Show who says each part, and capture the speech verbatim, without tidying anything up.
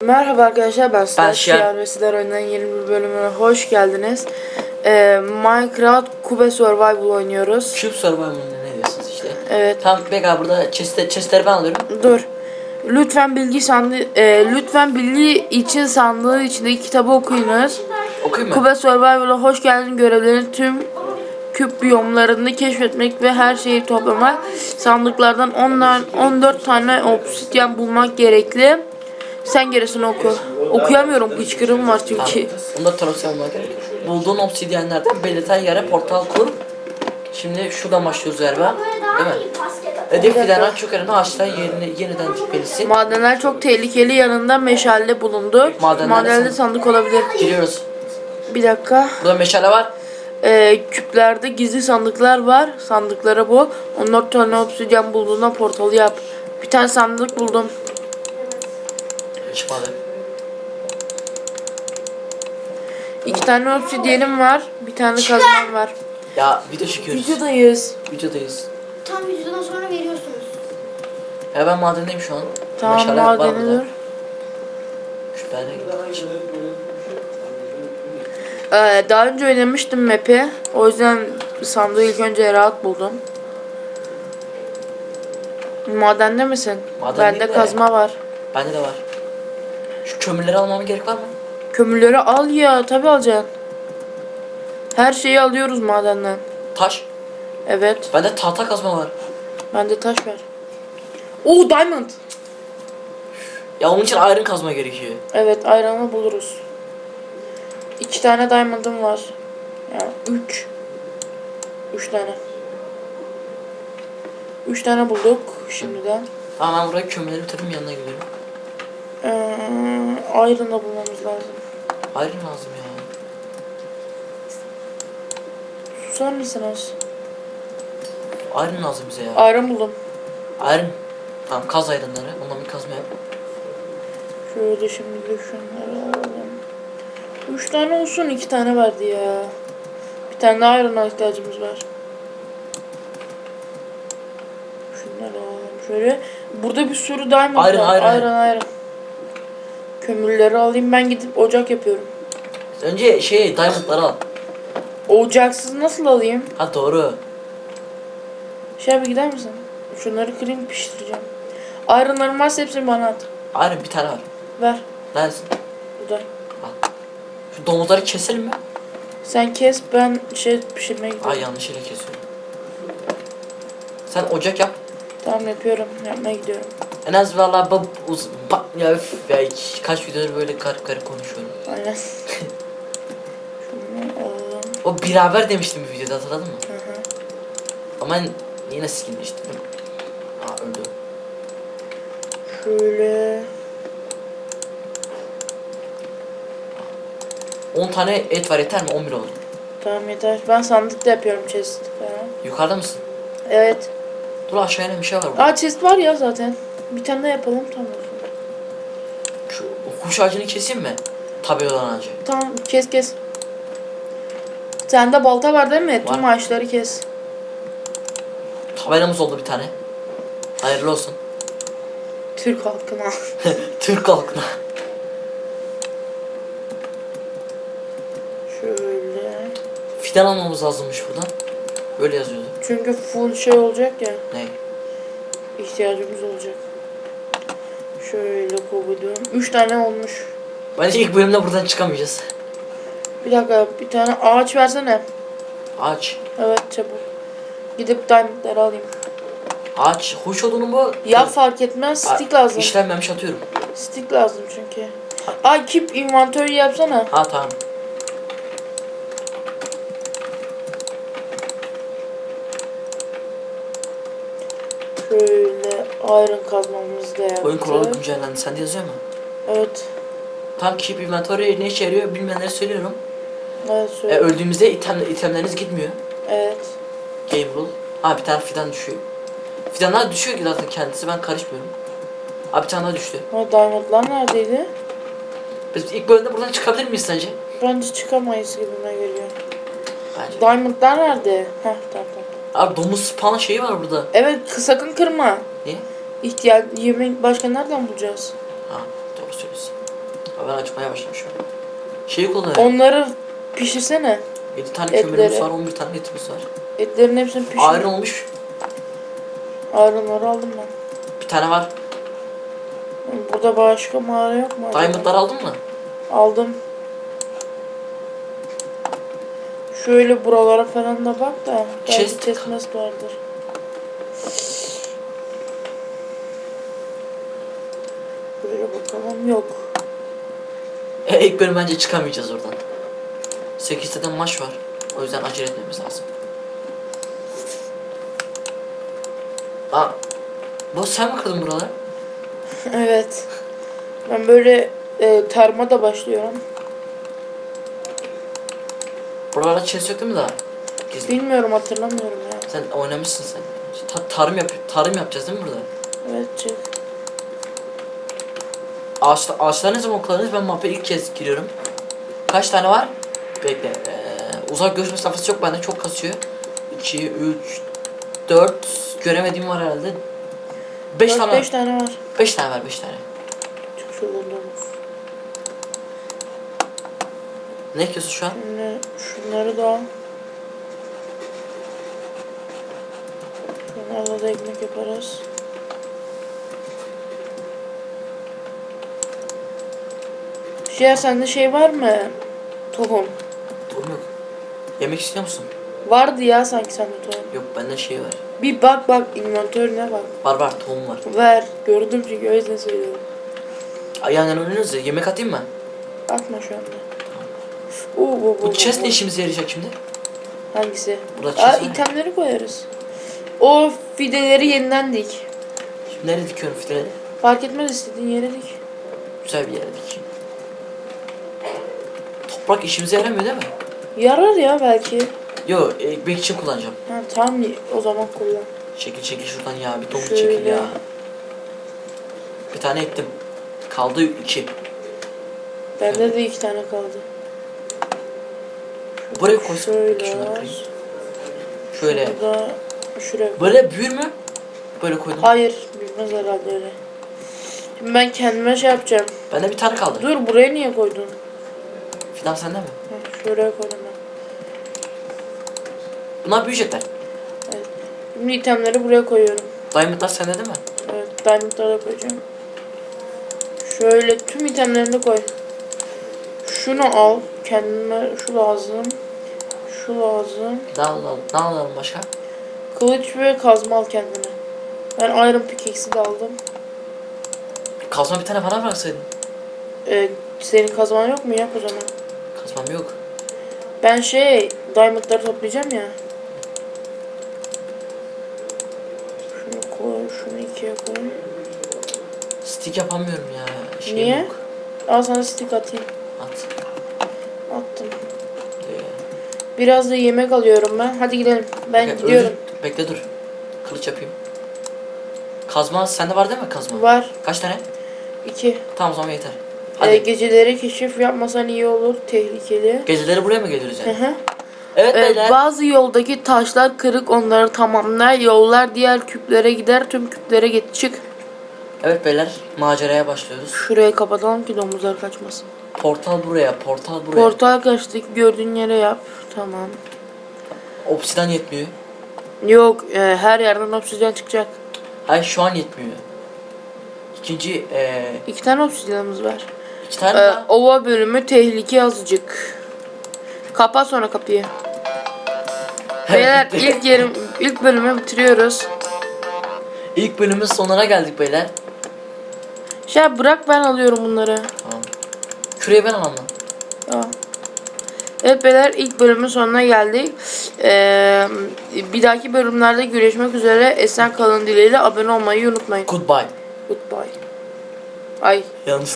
Speaker 1: Merhaba arkadaşlar, ben Sıla
Speaker 2: Şiar.
Speaker 1: Şiar ve sizler oyundan yeni bir bölümüne hoş geldiniz. Ee, Minecraft Cube Survival oynuyoruz.
Speaker 2: Cube Survival'ın ne diyorsunuz işte?
Speaker 1: Evet.
Speaker 2: Tam Beka burada chest, chestleri ben alıyorum.
Speaker 1: Dur. Lütfen bilgi sandığı, e, lütfen bilgi için sandığı içindeki kitabı okuyunuz.
Speaker 2: Okuyayım mı?
Speaker 1: Cube Survival'a hoş geldin görevlerini tüm küp biyomlarını keşfetmek ve her şeyi toplamak. Sandıklardan on dört tane obsidyen bulmak gerekli. Sen gerisini oku. Okuyamıyorum, hıçkırığım var çünkü.
Speaker 2: Tamam. Bunda tavsiye olmak gerek. Bulduğun obsidyenlerden belirten yere portal kur. Şimdi şuradan başlıyoruz galiba. Değil mi? Hedef fidanlar çok önemli ağaçlar yerini, yeniden dikmelisin.
Speaker 1: Madenler çok tehlikeli, yanında meşale bulundu.
Speaker 2: Madenler
Speaker 1: Madenlerde
Speaker 2: sandık.
Speaker 1: sandık olabilir.
Speaker 2: Giriyoruz.
Speaker 1: Bir dakika.
Speaker 2: Burada meşale var.
Speaker 1: Ee, küplerde gizli sandıklar var. Sandıklara bu. on dört tane obsidyen bulduğunda portalı yap. Bir tane sandık buldum.
Speaker 2: Çıkmadı.
Speaker 1: İki tane obsidyenim var. Bir tane kazmam var.
Speaker 2: Ya video çekiyoruz.
Speaker 1: Videodayız.
Speaker 2: Videodayız.
Speaker 3: Tam videodan sonra veriyorsunuz.
Speaker 2: Ya ben madendeyim şu an.
Speaker 1: Tamam,
Speaker 2: Meşale var
Speaker 1: madeni
Speaker 2: burada.
Speaker 1: dur.
Speaker 2: Şu ben de
Speaker 1: Ee, daha önce oynamıştım map'i. O yüzden sandığı ilk önce rahat buldum. Madende misin?
Speaker 2: Maden
Speaker 1: Bende
Speaker 2: değil de.
Speaker 1: kazma var.
Speaker 2: Bende de var. Şu kömürleri almama gerek var mı?
Speaker 1: Kömürleri al ya, tabi alacaksın. Her şeyi alıyoruz madenden.
Speaker 2: Taş.
Speaker 1: Evet,
Speaker 2: Bende tahta kazma var.
Speaker 1: bende taş var. Oo, diamond.
Speaker 2: Ya onun için iron kazma gerekiyor.
Speaker 1: Evet, ayranı buluruz. İki tane diamond'ım var. Yani üç. Üç tane. Üç tane bulduk şimdiden.
Speaker 2: Tamam ben buraya kömürleri bitirdim yanına gidiyorum.
Speaker 1: Ee, ayranı bulmamız lazım.
Speaker 2: Iron lazım ya.
Speaker 1: Susar mısınız?
Speaker 2: Iron lazım bize ya.
Speaker 1: Ayran buldum.
Speaker 2: Iron. Tamam kaz ironları. Ondan bir kazma yap.
Speaker 1: Şöyle şimdi de şunları alalım. Üç tane olsun, iki tane vardı ya. Bir tane daha ayrana ihtiyacımız var. Şunları alalım şöyle. Burada bir sürü diamond
Speaker 2: Ayran,
Speaker 1: var.
Speaker 2: ayran.
Speaker 1: Ayran ayran. Kömürleri alayım, ben gidip ocak yapıyorum.
Speaker 2: Önce şey diamondları al.
Speaker 1: Ocaksız nasıl alayım?
Speaker 2: Ha doğru.
Speaker 1: Şey bir gider misin? Şunları kırayım, pişireceğim. Ayranlarım varsa hepsini bana at.
Speaker 2: Iron bir tane var.
Speaker 1: Ver.
Speaker 2: Neredesin?
Speaker 1: Burada.
Speaker 2: Şu domuzları keselim mi?
Speaker 1: Sen kes, ben şey pişirmeye gidiyorum.
Speaker 2: Ay yanlış yere kesiyorum. Sen ocak yap.
Speaker 1: Tamam, yapıyorum. Yapmaya gidiyorum.
Speaker 2: En az valla bab uz bak ya üf ya hiç- kaç videodur böyle garip garip konuşuyorum.
Speaker 1: Aynen. Şunu alalım.
Speaker 2: O beraber demiştim bir videoda hatırladın mı?
Speaker 1: Hı hı.
Speaker 2: Ama yine skinleştim. Aa öldü.
Speaker 1: Şöyle.
Speaker 2: on tane et var yeter mi? on bir oldu.
Speaker 1: Tamam, yeter. Ben sandıkta yapıyorum chest falan.
Speaker 2: Yukarıda mısın?
Speaker 1: Evet.
Speaker 2: Dur aşağıya ne bir şey var burada.
Speaker 1: Aa, chest var ya zaten. Bir tane daha yapalım, tamam olsun.
Speaker 2: Şu kuş ağacını keseyim mi? Tabii olan ağacı.
Speaker 1: Tamam, kes kes. Sende balta var değil mi?
Speaker 2: Var.
Speaker 1: Tüm ağaçları kes.
Speaker 2: Tabelamız oldu bir tane. Hayırlı olsun.
Speaker 1: Türk halkına.
Speaker 2: Türk halkına.
Speaker 1: Şöyle.
Speaker 2: Fidan almamız lazımmış buradan. Böyle yazıyordu.
Speaker 1: Çünkü full şey olacak ya.
Speaker 2: Ne?
Speaker 1: İhtiyacımız olacak. Şöyle koydum. Üç tane olmuş.
Speaker 2: Bence ilk bölümde buradan çıkamayacağız.
Speaker 1: Bir dakika, bir tane ağaç versene.
Speaker 2: Ağaç.
Speaker 1: Evet, çabuk. Gidip diamondları alayım.
Speaker 2: Ağaç. Hoş odunu bu.
Speaker 1: Ya fark etmez, stick
Speaker 2: Aa,
Speaker 1: lazım.
Speaker 2: İşlenmemiş atıyorum.
Speaker 1: Stick lazım çünkü. Ay, keep inventory yapsana.
Speaker 2: Ha tamam.
Speaker 1: Şöyle iron kazmamızı da yaptık.
Speaker 2: Oyun kuralı güncellendi. Sende yazıyor mu?
Speaker 1: Evet.
Speaker 2: Tam keep inventory ne işe yarıyor bilmeyenlere söylüyorum.
Speaker 1: Evet,
Speaker 2: E,
Speaker 1: söyle.
Speaker 2: öldüğümüzde item, itemleriniz gitmiyor.
Speaker 1: Evet.
Speaker 2: Game rule. Ha bir tane fidan düşüyor. Fidanlar düşüyor ki zaten kendisi, ben karışmıyorum. Abi bir tane daha düştü.
Speaker 1: O diamondlar neredeydi?
Speaker 2: Biz ilk bölümde buradan çıkabilir miyiz sence?
Speaker 1: Bence çıkamayız gibime geliyor.
Speaker 2: Bence.
Speaker 1: Diamondlar nerede? Heh, tamam tamam.
Speaker 2: Abi domuz spawn şeyi var burada.
Speaker 1: Evet, sakın kırma.
Speaker 2: Niye?
Speaker 1: İhtiyaç yemek başka nereden bulacağız?
Speaker 2: Ha doğru söylüyorsun. Ha, ben açmaya başlamışım. Şeyi kullanıyorum.
Speaker 1: Onları pişirsene.
Speaker 2: yedi tane
Speaker 1: etleri.
Speaker 2: kömürümüz var, on bir tane etimiz var.
Speaker 1: Etlerin hepsini pişir.
Speaker 2: Iron olmuş.
Speaker 1: Iron'ları aldım ben.
Speaker 2: Bir tane var.
Speaker 1: Burada başka mağara yok mu? acaba?
Speaker 2: Diamond'lar aldın mı?
Speaker 1: Aldım. Şöyle buralara falan da bak da. Belki
Speaker 2: Chest.
Speaker 1: chest vardır. Böyle bakalım, yok.
Speaker 2: E, ilk bölüm bence çıkamayacağız oradan. sekiz tane maç var. O yüzden acele etmemiz lazım. Aa, bu sen mi kırdın buraları?
Speaker 1: Evet. Ben böyle e, tarıma da başlıyorum.
Speaker 2: Buralarda chest yok değil mi daha? Gizli.
Speaker 1: Bilmiyorum, hatırlamıyorum ya.
Speaker 2: Sen oynamışsın sen. Ta tarım yap tarım yapacağız değil mi burada?
Speaker 1: Evet, çık.
Speaker 2: Ağaçlar, ağaçlar ne zaman kullanırız? Ben map'e ilk kez giriyorum. Kaç tane var? Bekle. Ee, uzak görüş mesafesi çok bende, çok kasıyor. iki, üç, dört göremediğim var herhalde. beş tane
Speaker 1: beş
Speaker 2: var.
Speaker 1: tane var.
Speaker 2: beş tane var, beş tane.
Speaker 1: Çık şuradan domuz.
Speaker 2: Ne ekiyorsun şu an?
Speaker 1: Şimdi şunları da al. Şunlarla da ekmek yaparız. Şey, sende şey var mı? Tohum.
Speaker 2: Tohum yok. Yemek istiyor musun?
Speaker 1: Vardı ya sanki sende tohum.
Speaker 2: Yok, bende şey var.
Speaker 1: Bir bak bak inventörüne bak.
Speaker 2: Var var, tohum var.
Speaker 1: Ver. Gördüm çünkü, o yüzden söylüyorum.
Speaker 2: Ay, yan yana oynuyoruz ya, yemek atayım mı?
Speaker 1: Atma şu anda. Oo, bu, bu,
Speaker 2: Bu
Speaker 1: bu,
Speaker 2: chest
Speaker 1: bu.
Speaker 2: ne işimize yarayacak şimdi?
Speaker 1: Hangisi?
Speaker 2: Burada
Speaker 1: Aa,
Speaker 2: chest var.
Speaker 1: itemleri koyarız. O fideleri yeniden dik.
Speaker 2: Şimdi nereye dikiyorum fideleri?
Speaker 1: Fark etmez, istediğin yere dik.
Speaker 2: Güzel bir yere dikeyim. Toprak işimize yaramıyor değil mi?
Speaker 1: Yarar ya belki.
Speaker 2: Yo, ekmek için kullanacağım.
Speaker 1: Ha, tamam, o zaman kullan.
Speaker 2: Çekil çekil şuradan ya, bir domuz
Speaker 1: Şöyle.
Speaker 2: çekil ya. Bir tane ektim. Kaldı iki.
Speaker 1: Bende de iki tane kaldı.
Speaker 2: Buraya koysak
Speaker 1: Şöyle.
Speaker 2: şunları kırayım. Şöyle.
Speaker 1: Bu da şuraya koy.
Speaker 2: Böyle büyür mü? Böyle koydum.
Speaker 1: Hayır, bilmez herhalde öyle. Şimdi ben kendime şey yapacağım.
Speaker 2: Bende bir tane kaldı.
Speaker 1: Dur, buraya niye koydun?
Speaker 2: Fidan sende mi?
Speaker 1: Ha, şuraya koydum ben.
Speaker 2: Bunlar büyüyecekler.
Speaker 1: Evet. Şimdi itemleri buraya koyuyorum.
Speaker 2: Diamondlar sende değil mi?
Speaker 1: Evet, diamondları da koyacağım. Şöyle tüm itemlerini koy. Şunu al. Kendime şu lazım. Şu lazım.
Speaker 2: Ne alalım, ne alalım başka?
Speaker 1: Kılıç ve kazma al kendine. Ben Iron Pickaxe'i de aldım.
Speaker 2: Kazma bir tane bana bıraksaydın.
Speaker 1: Ee, senin kazman yok mu? Yap o zaman.
Speaker 2: Kazmam yok.
Speaker 1: Ben şey, diamondları toplayacağım ya. Şunu koy, şunu ikiye koy.
Speaker 2: Stick yapamıyorum ya. Şeyim
Speaker 1: Niye?
Speaker 2: Yok.
Speaker 1: Al sana stick atayım.
Speaker 2: At.
Speaker 1: Attım.
Speaker 2: Ee,
Speaker 1: Biraz da yemek alıyorum ben. Hadi gidelim. Ben
Speaker 2: bekle,
Speaker 1: gidiyorum.
Speaker 2: öldür. Bekle dur. Kılıç yapayım. Kazma sende var değil mi kazma?
Speaker 1: Var.
Speaker 2: Kaç tane?
Speaker 1: İki.
Speaker 2: Tamam, o zaman yeter. Hadi.
Speaker 1: Ee, geceleri keşif yapmasan iyi olur. Tehlikeli.
Speaker 2: Geceleri buraya mı geliyoruz
Speaker 1: Hı
Speaker 2: yani?
Speaker 1: hı.
Speaker 2: Evet
Speaker 1: Ee,
Speaker 2: beyler.
Speaker 1: bazı yoldaki taşlar kırık, onları tamamla. Yollar diğer küplere gider. Tüm küplere git, çık.
Speaker 2: Evet beyler, maceraya başlıyoruz.
Speaker 1: Şurayı kapatalım ki domuzlar kaçmasın.
Speaker 2: Portal buraya, portal buraya.
Speaker 1: Portal kaçtık, gördüğün yere yap. Tamam.
Speaker 2: Obsidian yetmiyor.
Speaker 1: Yok, e, her yerden obsidyen çıkacak.
Speaker 2: Hayır, şu an yetmiyor. İkinci, ee,
Speaker 1: İki tane obsidyenimiz var.
Speaker 2: iki tane
Speaker 1: Ee,
Speaker 2: daha.
Speaker 1: ova bölümü tehlike azıcık. Kapat sonra kapıyı. Beyler ilk yerim ilk bölümü bitiriyoruz.
Speaker 2: İlk bölümün sonuna geldik beyler.
Speaker 1: Şey bırak, ben alıyorum bunları.
Speaker 2: Tamam. Küreği ben alamam.
Speaker 1: Tamam. Evet beyler, ilk bölümün sonuna geldik. Ee, bir dahaki bölümlerde görüşmek üzere. Esen kalın dileğiyle, abone olmayı unutmayın.
Speaker 2: Goodbye.
Speaker 1: Goodbye. Ay.
Speaker 2: Yanlış